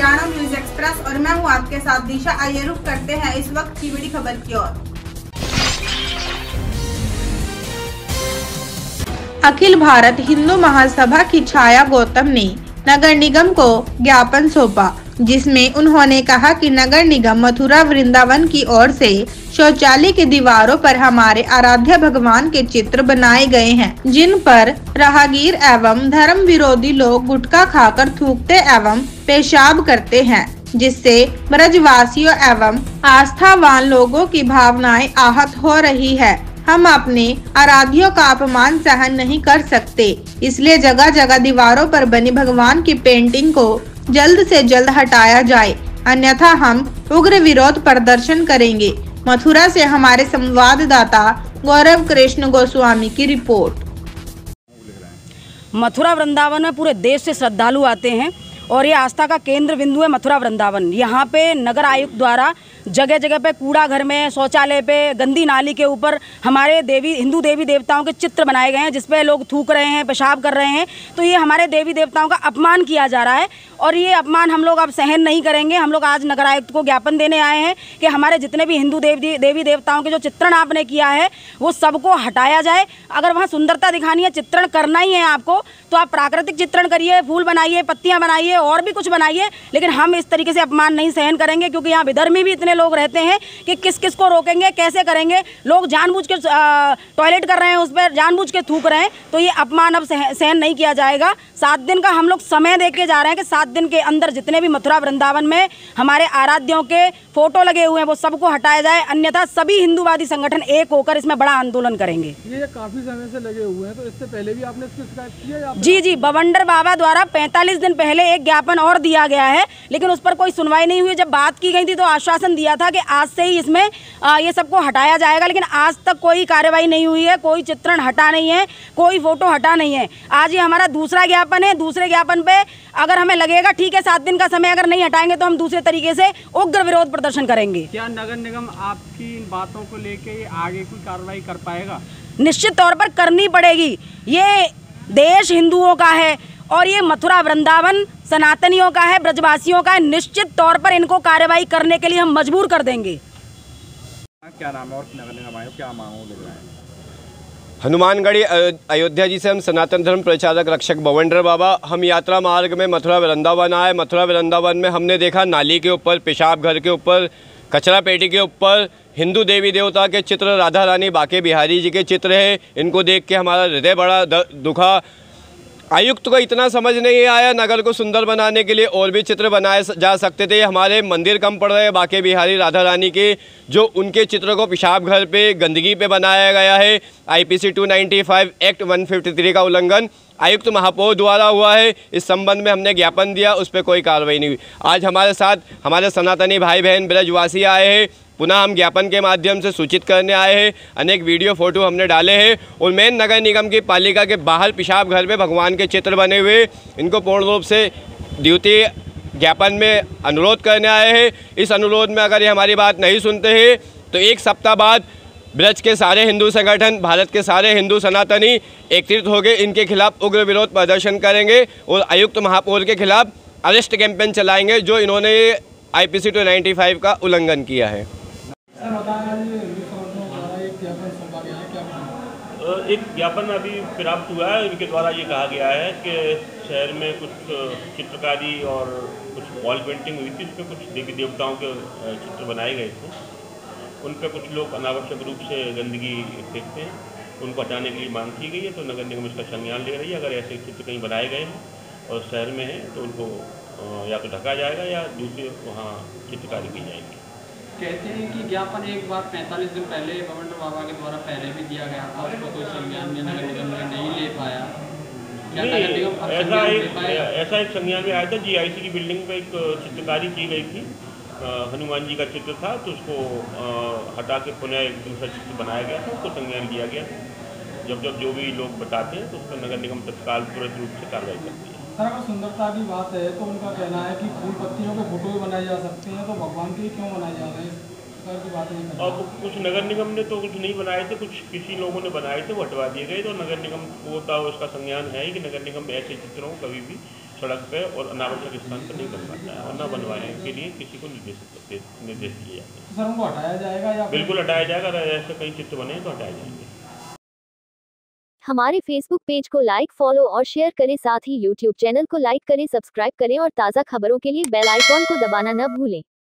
Haryana news express और मैं हूं आपके साथ दिशा। आइए रुख करते हैं इस वक्त की बड़ी खबर की ओर। अखिल भारत हिंदू महासभा की छाया गौतम ने नगर निगम को ज्ञापन सौंपा, जिसमें उन्होंने कहा कि नगर निगम मथुरा वृंदावन की ओर से शौचालय की दीवारों पर हमारे आराध्य भगवान के चित्र बनाए गए हैं, जिन पर राहगीर एवं धर्म विरोधी लोग गुटखा खाकर थूकते एवं पेशाब करते हैं, जिससे ब्रजवासियों एवं आस्थावान लोगों की भावनाएं आहत हो रही है। हम अपने आराध्यों का अपमान सहन नहीं कर सकते, इसलिए जगह जगह दीवारों पर बनी भगवान की पेंटिंग को जल्द से जल्द हटाया जाए, अन्यथा हम उग्र विरोध प्रदर्शन करेंगे। मथुरा से हमारे संवाददाता गौरव कृष्ण गोस्वामी की रिपोर्ट। मथुरा वृंदावन में पूरे देश से श्रद्धालु आते हैं और ये आस्था का केंद्र बिंदु है मथुरा वृंदावन। यहाँ पे नगर आयुक्त द्वारा जगह जगह पे कूड़ा घर में, शौचालय पे, गंदी नाली के ऊपर हमारे हिंदू देवी देवताओं के चित्र बनाए गए हैं, जिसपे लोग थूक रहे हैं, पेशाब कर रहे हैं। तो ये हमारे देवी देवताओं का अपमान किया जा रहा है और ये अपमान हम लोग अब सहन नहीं करेंगे। हम लोग आज नगर आयुक्त को ज्ञापन देने आए हैं कि हमारे जितने भी हिंदू देवी देवताओं के जो चित्रण आपने किया है वो सबको हटाया जाए। अगर वहाँ सुंदरता दिखानी है, चित्रण करना ही है आपको, तो आप प्राकृतिक चित्रण करिए, फूल बनाइए, पत्तियाँ बनाइए और भी कुछ बनाइए, लेकिन हम इस तरीके से अपमान नहीं सहन करेंगे, क्योंकि यहाँ विधर्मी भी इतने लोग रहते हैं कि किस किस को रोकेंगे, कैसे करेंगे। लोग जानबूझ के टॉयलेट कर रहे हैं, उस पर जानबूझ के थूक रहे हैं, तो ये अपमान अब सहन नहीं किया जाएगा। 7 दिन का हम लोग समय देके जा रहे हैं कि 7 दिन के अंदर जितने भी मथुरा वृंदावन में हमारे आराध्यों के फोटो लगे हुए हैं वो सबको हटाया जाए, अन्यथा सभी हिंदूवादी संगठन एक होकर इसमें बड़ा आंदोलन करेंगे। ये काफी समय से लगे हुए हैं, तो इससे पहले भी आपने इसकी शिकायत की है? जी, बवंडर बाबा द्वारा 45 दिन पहले एक ज्ञापन और दिया गया है, लेकिन उस पर कोई सुनवाई नहीं हुई। जब बात की गई थी तो आश्वासन दिया था कि आज से ही इसमें ये सबको हटाया जाएगा, लेकिन आज तक कोई कार्रवाई नहीं हुई है, कोई चित्रण हटा नहीं है, कोई फोटो हटा नहीं है। आज ये हमारा दूसरा ज्ञापन है। दूसरे ज्ञापन पे अगर हमें लगेगा ठीक है 7 दिन का समय अगर नहीं हटाएंगे तो हम दूसरे तरीके से उग्र विरोध प्रदर्शन करेंगे। क्या नगर निगम आपकी इन बातों को लेके आगे कोई कार्रवाई कर पाएगा? निश्चित तौर पर करनी पड़ेगी। ये देश हिंदुओं का है और ये मथुरा वृंदावन सनातनियों का है, ब्रजवासियों का है। निश्चित तौर पर इनको कार्रवाई करने के लिए हम मजबूर कर देंगे। क्या नाम है और नगर निगम आए, क्या मांग ले रहा है? हनुमानगढ़ी अयोध्या जी से हम सनातन धर्म प्रचारक रक्षक बवंडर बाबा, हम यात्रा मार्ग में मथुरा वृंदावन आए। मथुरा वृंदावन में हमने देखा नाली के ऊपर, पेशाब घर के ऊपर, कचरा पेटी के ऊपर हिंदू देवी देवता के चित्र, राधा रानी बाके बिहारी जी के चित्र है। इनको देख के हमारा हृदय बड़ा दुखा। आयुक्त को इतना समझ नहीं आया, नगर को सुंदर बनाने के लिए और भी चित्र बनाए जा सकते थे। हमारे मंदिर कम पड़ रहे हैं बाके बिहारी राधा रानी के, जो उनके चित्र को पेशाब घर पे, गंदगी पे बनाया गया है। IPC 295 एक्ट 153 का उल्लंघन आयुक्त महापौर द्वारा हुआ है। इस संबंध में हमने ज्ञापन दिया, उस पर कोई कार्रवाई नहीं हुई। आज हमारे साथ हमारे सनातनी भाई बहन ब्रजवासी आए हैं, पुनः हम ज्ञापन के माध्यम से सूचित करने आए हैं। अनेक वीडियो फोटो हमने डाले हैं और मेन नगर निगम की पालिका के बाहर पेशाब घर में भगवान के चित्र बने हुए, इनको पूर्ण रूप से द्वितीय ज्ञापन में अनुरोध करने आए हैं। इस अनुरोध में अगर ये हमारी बात नहीं सुनते हैं तो 1 सप्ताह बाद ब्रज के सारे हिंदू संगठन, भारत के सारे हिंदू सनातनी एकत्रित होकर इनके खिलाफ उग्र विरोध प्रदर्शन करेंगे और आयुक्त महापौर के खिलाफ अरेस्ट कैंपेन चलाएंगे, जो इन्होंने IPC 295 का उल्लंघन किया है। एक ज्ञापन अभी प्राप्त हुआ है, इनके द्वारा ये कहा गया है कि शहर में कुछ चित्रकारी और कुछ वॉल पेंटिंग हुई थी, उसमें कुछ देवी देवताओं के चित्र बनाए गए थे। उन पर कुछ लोग अनावश्यक रूप से गंदगी फेंकते हैं, उनको हटाने के लिए मांग की गई है। तो नगर निगम इसका संज्ञान ले रही है। अगर ऐसे चित्र कहीं बनाए गए हैं और शहर में हैं तो उनको या तो ढका जाएगा या दूसरे वहाँ चित्रकारी की जाएगी। कहते हैं कि ज्ञापन एक बार 45 दिन पहले बवंडर बाबा के द्वारा पहले भी दिया गया था, उसको कोई संज्ञान में नगर निगम ने नहीं ले पाया। क्या नगर निगम ऐसा एक संज्ञान में आया था। GIC की बिल्डिंग पर एक चित्रकारी की गई थी, हनुमान जी का चित्र था, तो उसको हटा के पुनः एक दूसरा चित्र बनाया गया था, उसको संज्ञान लिया गया। जब जो भी लोग बताते हैं तो उस पर नगर निगम तत्काल तुरंत रूप से कार्रवाई करती है। सर, अगर सुंदरता की बात है तो उनका कहना है कि फूल पत्तियों के फोटो भी बनाए जा सकते हैं, तो भगवान के क्यों बनाए जा रहे हैं? इस प्रकार की बात नहीं। और कुछ नगर निगम ने तो कुछ नहीं बनाए थे, कुछ किसी लोगों ने बनाए थे, वो हटवा दिए गए। तो नगर निगम को था उसका संज्ञान है कि नगर निगम ऐसे चित्रों को कभी भी सड़क पे और अनावश्यक स्थान पर नहीं बनवाता है और न बनवाने के लिए किसी को निर्देश दिए जाते हैं। सर उनको हटाया जाएगा या बिल्कुल हटाया जाएगा, अगर ऐसे कई चित्र बने तो हटाए जाएंगे। हमारे फेसबुक पेज को लाइक, फॉलो और शेयर करें, साथ ही यूट्यूब चैनल को लाइक करें, सब्सक्राइब करें और ताज़ा खबरों के लिए बेल आइकॉन को दबाना न भूलें।